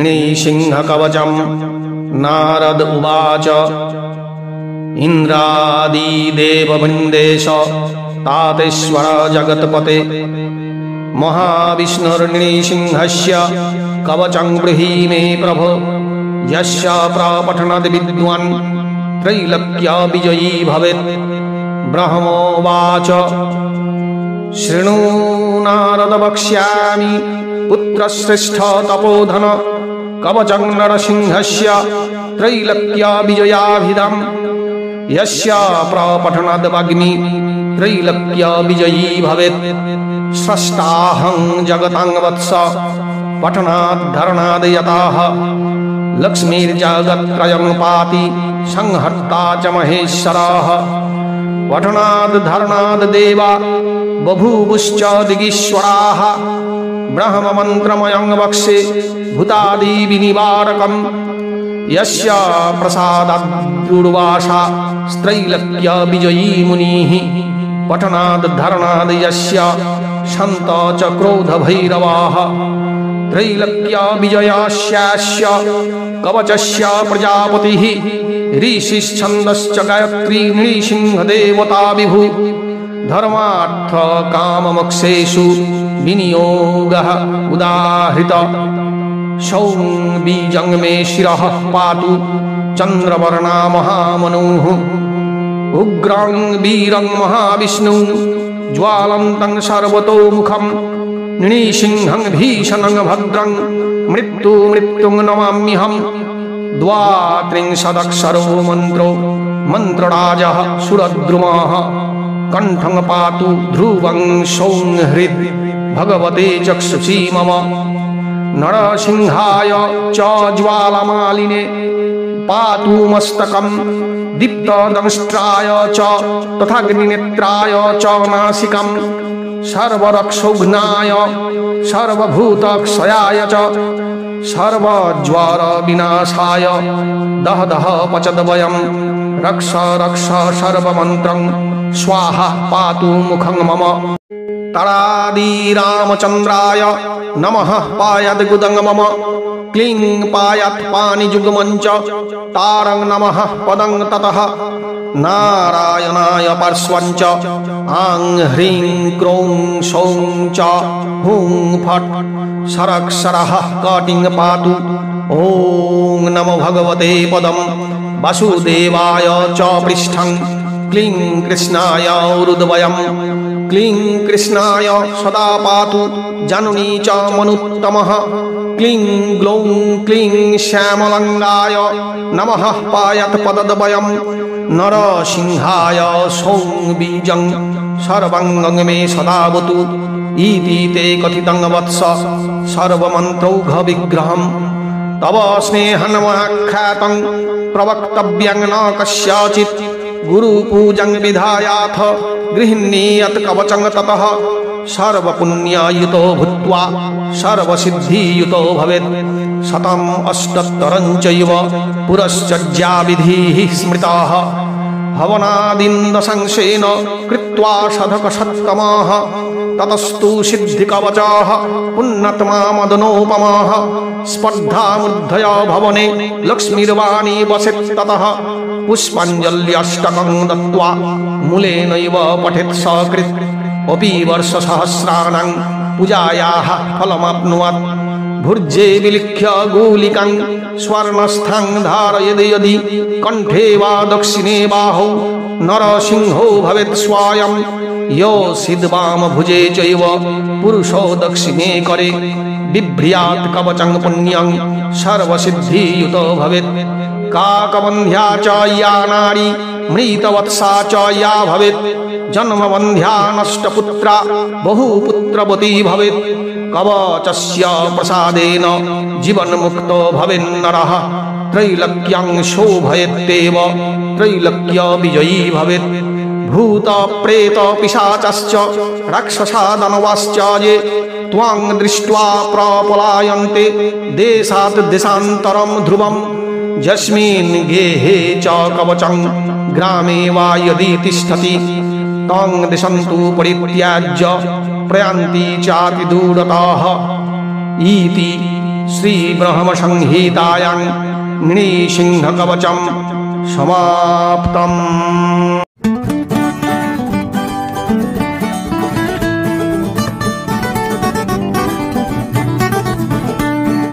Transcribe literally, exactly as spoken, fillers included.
नृसिंहकवचं नारद उवाच इन्द्रादिदेववृन्देश तातेश्वर जगत्पते महाविष्णुर्नृसिंहस्य कवचं ब्रूहि मे प्रभो यस्य प्रपठनाद् विद्वान् त्रैलोक्य विजयी भवेत्। ब्रह्मोवाच शृणु नारद वक्ष्यामि पुत्रश्रेष्ठ तपोधन कवचं नरसिंहस्य त्रैलोक्य विजयाभिधम् यस्य प्रपठनाद् वाग्मी त्रैलोक्य विजयी भवेत्। स्रष्टाहं जगतां वत्स पठनाद् धरणाद् यताः लक्ष्मीर्जगत्त्रयं पाति संहर्ता च महेश्वरः। पठनाद् धरणाद् देवा बभूवुश्च दिगीश्वराः ब्रह्ममन्त्रमयं वक्षे भूतादिविनिवारकम् यस्य प्रसादाद् स्त्रैलोक्य विजयी मुनिः। पठनाद् धरणाद् यस्य शान्त च क्रोधभैरवाः त्रैलोक्य विजयस्यास्य कवचस्य प्रजापतिः ऋषिश्छन्दश्च गायत्री नृसिंहदेवता विभु। धर्मार्थ काममोक्षेषु विनियोगः उदाहृत सौं बीजं मे शिरः पातु चन्द्रवर्णा महामनुः। उग्रं वीरं महाविष्णुं ज्वालन्तं सर्वतोमुखं नृसिंहं भीषणं भद्रं मृत्यु मृत्युं नमाम्यहम्। द्वात्रिंशदक्षरो मन्त्रो मन्त्रराजः सुरद्रुमः कण्ठं पातु ध्रुवं सौहृद् भगवते चक्षुषी मम। नरसिंहाय च ज्वालमालिने पातु मस्तकं दीप्तदंष्ट्राय च तथाग्निनेत्राय च नासिकं सर्वरक्षोघ्नाय सर्वभूतक्षयाय च सर्वज्वरविनाशाय दह दह पचद्वयं रक्ष रक्ष सर्वमन्त्रं स्वाहा पातु मुखं मम। तरादिरामचन्द्राय नमः पायाद्गुदं मम क्लीं पायात् पाणिजुग्मं च तारं नमः पदं ततः नारायणाय पार्श्वं च आं ह्रीं क्रों सौं च हुं फट् शरक्षरः कटिं पातु। ॐ नमो भगवते पदं वासुदेवाय च पृष्ठं क्लीं कृष्णाय उरुद्वयं क्लीं कृष्णाय सदा पातु जननी च मनुत्तमः। क्लीं ग्लौं क्लीं श्यामलङ्गाय नमः पायत् पदद्वयं नरसिंहाय सौं बीजं सर्वं मे सदावतु। इति ते कथितं वत्स सर्वमन्त्रौघविग्रहम् तव स्नेहन्महाख्यातं प्रवक्तव्यं न कस्यचित् गुरुपूजं विधायाथ गृह्णीयत् कवचं ततः सर्वपुण्ययुतो भूत्वा सर्वसिद्धियुतो भवेत्। शतम् अष्टोत्तरं चैव पुरश्चर्याविधिः स्मृताः हवनादिन्दशंसेन कृत्वा शतकशततमाः ततस्तु सिद्धिकवचाः पुण्यत्मा मदनोपमाः। स्पर्धामूर्धया भवने लक्ष्मीर्वाणी वसेत् ततः पुष्पाञ्जल्यष्टकं दत्त्वा मूलेनैव पठेत् सकृत् अपि वर्षसहस्राणां पूजायाः फलमाप्नुयात्। भुर्जे विलिख्य गुलिकां स्वर्णस्थां धारयेद् यदि कण्ठे वा दक्षिणे बाहौ नरसिंहो भवेत् स्वयं। यो सिद्वामभुजे चैव पुरुषो दक्षिणे करे बिभ्र्यात् कवचं पुण्यं सर्वसिद्धियुतो भवेत्। काकबन्ध्या च या नारी मृतवत्सा च या भवेत् जन्मबन्ध्या नष्टपुत्रा बहुपुत्रवती भवेत्। कवचस्य प्रसादेन जीवन्मुक्तो भवेन्नरः त्रैलोक्यं शोभयत्येव त्रैलोक्य विजयी भवेत्। भूत प्रेत पिशाचश्च राक्षसा दानवाश्च ये त्वां दृष्ट्वा प्रपलायन्ते देशात् देशान्तरं ध्रुवम्। यस्मिन् गेहे च कवचं ग्रामे वा यदि तिष्ठति तं दिशन्तु परित्याज्य प्रयान्ति चाति दूरतः। इति श्रीब्रह्मसंहितायां नृसिंहकवचं समाप्तम्।